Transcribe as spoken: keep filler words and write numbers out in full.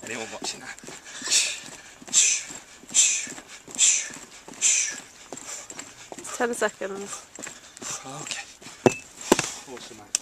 anyone watching that. ten seconds. Okay. Awesome, man.